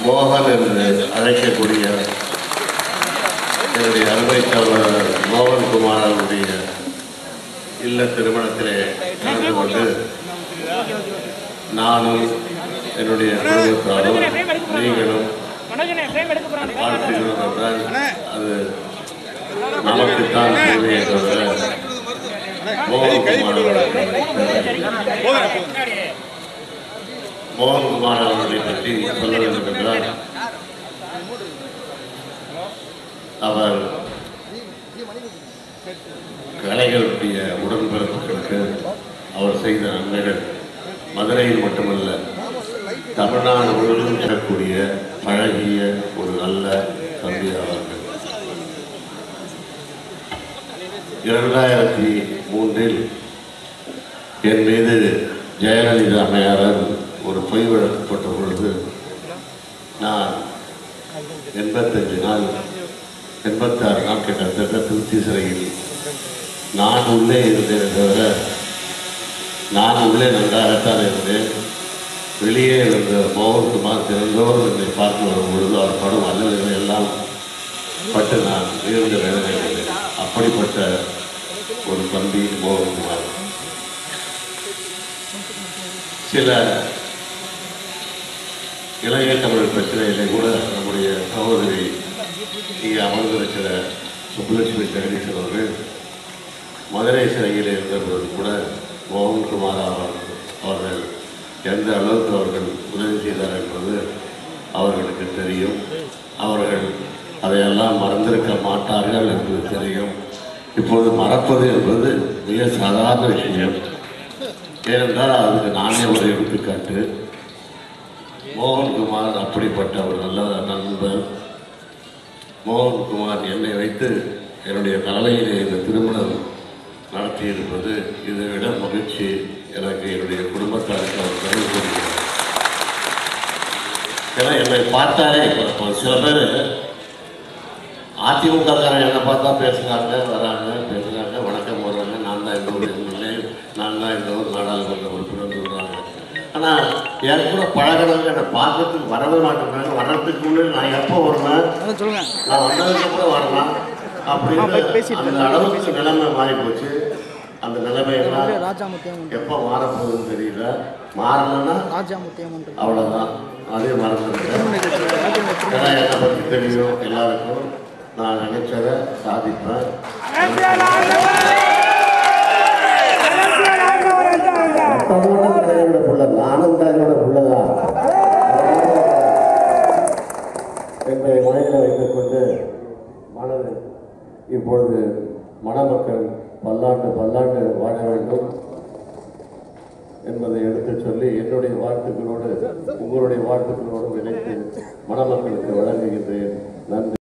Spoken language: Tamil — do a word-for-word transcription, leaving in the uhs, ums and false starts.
மோகன் என்று அழைக்கக்கூடிய என்னுடைய அருமை சகோதரர் மோகன்குமார் அவருடைய இல்ல திருமணத்திலே கலந்து கொண்டு நானும் என்னுடைய குடும்பத்தாரும் நீங்களும் வாழ்த்துகிறோம் என்றால் அது நமக்குத்தான் தேவையை தவிர மோகன்குமார் மோகன்குமார் அவர்களை பற்றி சொல்ல வேண்டும் என்றால் அவர் கலைகளுடைய உடன்பிறப்புகளுக்கு அவர் செய்த நன்மைகள் மதுரையில் மட்டுமல்ல தமிழ்நாடு முழுவதும் பெறக்கூடிய பழகிய ஒரு நல்ல தம்பி அவர்கள். இரண்டாயிரத்தி மூன்றில் என் மீது ஜெயலலிதா அம்மையாரால் ஒரு பொய் வழக்கு போட்ட பொழுது நான் எண்பத்தஞ்சு நாள் எண்பத்தாறு நாள் கிட்டத்தட்ட திருச்சி சிறையில் நான் உள்ளே இருந்தேன் தவிர நான் உள்ளே நன்றாகத்தான் இருந்தேன். வெளியே இருந்த மோகன்குமார் தினந்தோறும் என்னை பார்த்து வரும் பொழுது அவர் படும் அல்லல்களை எல்லாம் பட்டு நான் உயர்ந்த வேதனை இருந்தேன். அப்படிப்பட்ட ஒரு தம்பி மோகன்குமார். சில இளைய தமிழ் பிரச்சனைகளை கூட நம்முடைய சகோதரி இங்கே அமர்ந்திருக்கிற சுப்புலட்சுமி ஜெகதீசன் அவர்கள் மதுரை சிறையில் இருந்தபோது கூட மோகன்குமார் அவர்கள் எந்த அளவுக்கு அவர்கள் உதவி செய்தார் என்பது அவர்களுக்கு தெரியும். அவர்கள் அதையெல்லாம் மறந்திருக்க மாட்டார்கள் என்பது தெரியும். இப்பொழுது மறப்பது என்பது மிக சாதாரண விஷயம். ஏனென்றால் அதுக்கு நானே ஒரு எடுத்துக்காட்டு. மோகன்குமார் அப்படிப்பட்ட ஒரு நல்ல நண்பர். மோகன்குமார் என்னை வைத்து என்னுடைய தலையிலே இந்த திருமணம் நடத்தியிருப்பது இதை விட மகிழ்ச்சி எனக்கு என்னுடைய குடும்பத்தாருக்கு அவர் தெரிவிக்கிறார். ஏன்னா என்னை பார்த்தாலே இப்போ சில பேர் அதிமுகக்காரன் என்னை பார்த்தா பேசுகிறாங்க, வராங்க, பேசுகிறாங்க, வணக்கம் போடுறாங்க, நான் தான் இந்த ஊர் எம்எல்ஏ, நான் தான் இந்த ஊர் நாடாளுமன்ற உறுப்பினர் சொல்கிறாங்க. ஆனால் என் கூட பழகிறவங்க என்னை பார்க்கறதுக்கு வரவே மாட்டேங்கிறாங்க. வர்றதுக்கு முன்னாடி நான் எப்போ வருவேன், நான் வந்ததுக்கப்புறம் வரலாம் அப்படின்னு அந்த அளவுக்கு நிலைமை மாறி போச்சு. அந்த நிலைமையெல்லாம் எப்போ மாறப்போகுதுன்னு தெரியல. மாறலன்னா அவ்வளோதான், அதே மறந்துருக்கேன். ஏன்னா என்னை பற்றி தெரியும் எல்லாருக்கும். நான் நினைச்சதை சாதிப்பேன். தலையோட புள்ள நானும் தலையோட புள்ளதான் என்பதை மனதில் வைத்துக் கொண்டு மனது இப்பொழுது மணமக்கள் பல்லாண்டு பல்லாண்டு வாழ வேண்டும் என்பதை எடுத்து சொல்லி என்னுடைய வாழ்த்துக்களோடு உங்களுடைய வாழ்த்துக்களோடு இணைத்து மணமக்களுக்கு வழங்குகின்றேன். நன்றி.